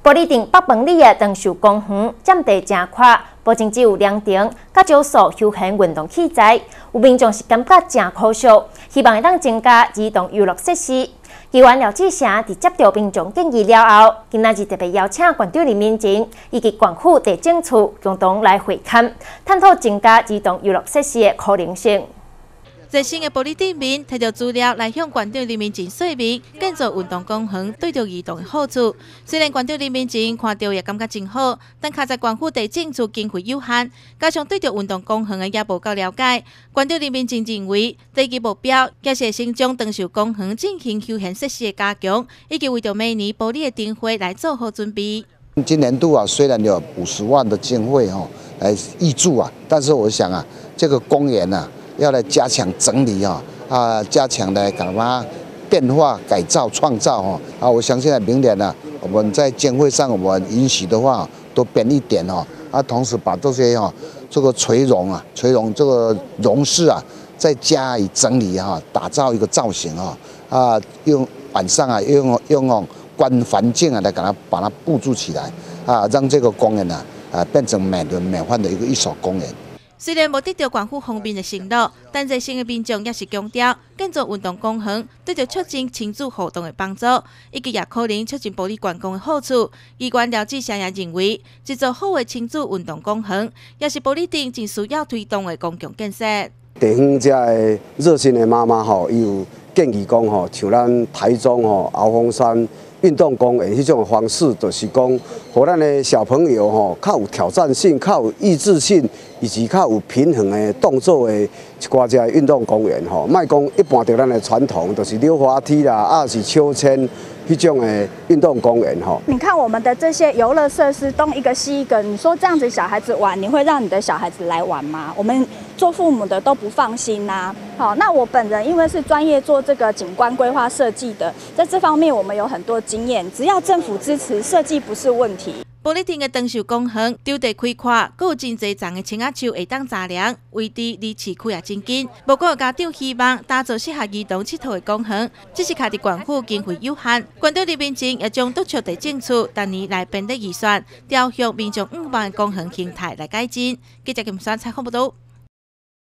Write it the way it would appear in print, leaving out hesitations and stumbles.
玻璃町北门里的长寿公园占地真宽，不仅只有凉亭，甲少数休闲运动器材，有民众是感觉真可惜，希望会当增加儿童娱乐设施。议员廖志成伫接到民众建议了后，今仔日特别邀请县长林明前以及县府地政处共同来会勘，探讨增加儿童娱乐设施的可能性。 在新的玻璃顶面，摕到资料来向县长林明前说明建造运动公园对着儿童的好处。虽然县长林明前看到也感觉真好，但卡在县府地政处经费有限，加上对着运动公园的也无够了解。县长林明前认为，第一目标也是先将长寿公园进行休闲设施的加强，以及为着明年玻璃的灯会来做好准备。 今年度虽然有50万的经费来挹注但是我想这个公园要来加强整理加强来干嘛变化、改造、创造我相信明年我们在经费上我们允许的话多编一点同时把这些这个垂绒这个绒饰再加以整理打造一个造型用晚上用观环境来把它布置起来让这个公园变成美轮美奂的一所公园。 虽然无得到县府方面的承诺，但在新的民众也是强调，建造运动公园对着促进亲子活动的帮助，以及也可能促进玻璃观光的好处。议员廖志成也认为，一座好的亲子运动公园，也是玻璃町真需要推动的公共建设。 地方这的热心的妈妈伊有建议讲像咱台中鳌峰山运动公园迄种方式，就是讲，互咱的小朋友较有挑战性、较有益智性，以及较有平衡的动作的一寡只运动公园莫讲一般着咱的传统，就是溜滑梯啦，是秋千迄种的运动公园你看我们的这些游乐设施东一个西一个，你说这样子小孩子玩，你会让你的小孩子来玩吗？我们做父母的都不放心呐。好，那我本人因为是专业做这个景观规划设计的，在这方面我们有很多经验，只要政府支持，设计不是问题。 玻璃町的长寿公园场地开阔，还有真侪丛的青仔树会当杂粮，位置离市区也真近。不过家长希望打造适合儿童佚佗的公园，只是卡伫县府经费有限。县长林明前也将督促地政处当年来编列预算，调向民众5万的公园形态来改进。记者金山采访报道。